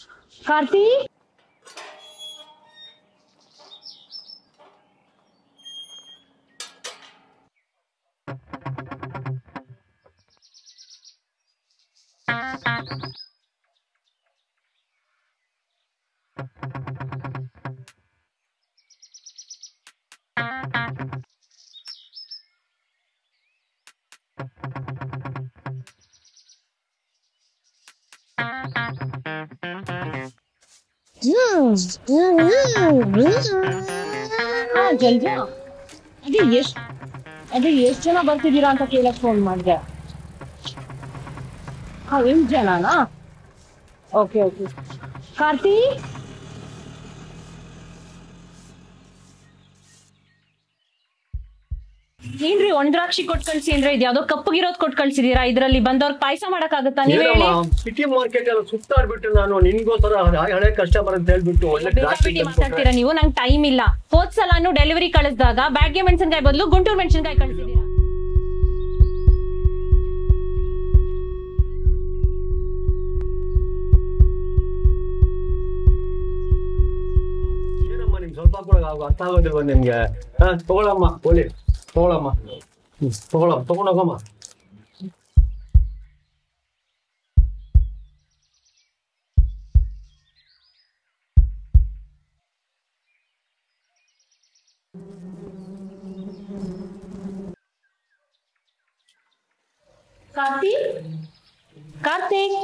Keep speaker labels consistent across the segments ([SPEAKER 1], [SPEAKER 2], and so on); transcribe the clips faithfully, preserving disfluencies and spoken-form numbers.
[SPEAKER 1] Karthi? हाँ जल्दी अरे यश अरे यश जना ಬರ್ತಿದ್ದೀರಾ ಅಂತ ಕೇಳಕ್ಕೆ ಫೋನ್ ಮಾಡಿದೆ हाँ ಎಂಟು ಜನನಾ ಓಕೆ ಓಕೆ ಕಾರ್ತಿ ಏನ್ರಿ ಒಂದ್ರಾಕ್ಷಿ ಕೊಟ್ಟು ಕಳ್ಸಿ ಅಂದ್ರೆ ಇದು ಯಾವ್ದೋ ಕಪ್ಪಗಿರೋದ್ ಕೊಟ್ಟು ಕಳ್ಸಿದೀರಾ ಇದ್ರಲ್ಲಿ ಬಂದವ್ರಿಗೆ ಪಾಯಸ ಮಾಡಕ್ ಆಗುತ್ತಾ ನೀವ್ ಹೇಳಿ
[SPEAKER 2] ಸಿಟಿ ಮಾರ್ಕೆಟ್ ಎಲ್ಲ ಸುತ್ತಾಡ್ಬಿಟ್ಟು ನಾನು ನಿನ್ಗೋಸ್ಕರ ಹಳೆ ಕಸ್ಟಮರ್ ಅಂತ ಹೇಳ್ಬಿಟ್ಟು ಒಳ್ಳೆ
[SPEAKER 1] ಮಾತಾಡ್ತೀರಾ ನೀವು ನಂಗೆ ಟೈಮ್ ಇಲ್ಲ ಹೋದ್ ಸಲಾನು ಡೆಲಿವರಿ ಕಳಿಸಿದಾಗ ಬ್ಯಾಗ್ಗೆ ಮೆಣಸಿನಕಾಯಿ ಬದಲು ಗುಂಟೂರು ಮೆಣಸಿನಕಾಯಿ ಕಳಿಸಿದೀರಾ
[SPEAKER 2] ಏನಮ್ಮ ನಿಮ್ಗೆ ಸ್ವಲ್ಪ ಕೂಡ ಅರ್ಥ ಆಗೋದಿಲ್ವ ನಿಮ್ಗೆ ಹಾ ತಗೊಳಮ್ಮ ಒಳ್ಳೆ ತಗೊಳಮ್ಮ ತಗೊಳಮ್ಮ ತಗೊಂಡೋಗಮ್ಮ
[SPEAKER 1] ಕಾರ್ತಿ ಕಾರ್ತಿಕ್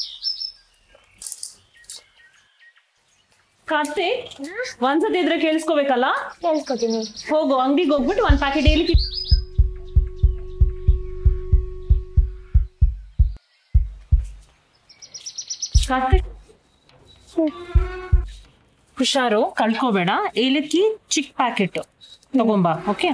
[SPEAKER 1] ಕಾರ್ತಿಕ್ ಒಂದ್ಸತಿ ಇದ್ರೆ ಕೇಳಿಸ್ಕೋಬೇಕಲ್ಲ
[SPEAKER 3] ಕೇಳಿಸ್ಕೊತೀನಿ
[SPEAKER 1] ಹೋಗು ಅಂಗಡಿಗೆ ಹೋಗ್ಬಿಟ್ಟು ಒಂದ್ ಪ್ಯಾಕೆಟ್ ಏಲಕ್ಕಿ ಕಾರ್ತಿಕ್ ಹುಷಾರು ಕಳ್ಕೋಬೇಡ ಏಲಕ್ಕಿ ಚಿಕ್ಕ ಪ್ಯಾಕೆಟ್ ತಗೊಂಬಾ ಓಕೆ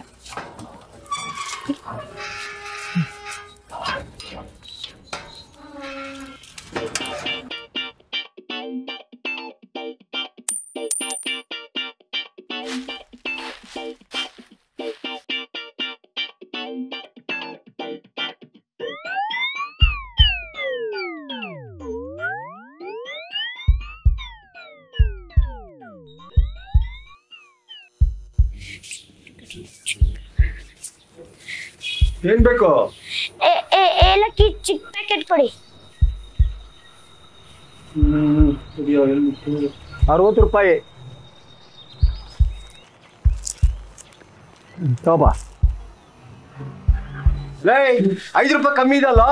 [SPEAKER 2] ಏನ್ ಬೇಕು
[SPEAKER 3] ಏಲಕ್ಕಿ ಚಿಕ್ಕ ಪ್ಯಾಕೆಟ್ ಕೊಡಿ
[SPEAKER 2] ಅರವತ್ತು ರೂಪಾಯಿ ತಗೋಬಾ ಲೇ ಐದು ರೂಪಾಯಿ ಕಮ್ಮಿ ಇದಲ್ಲ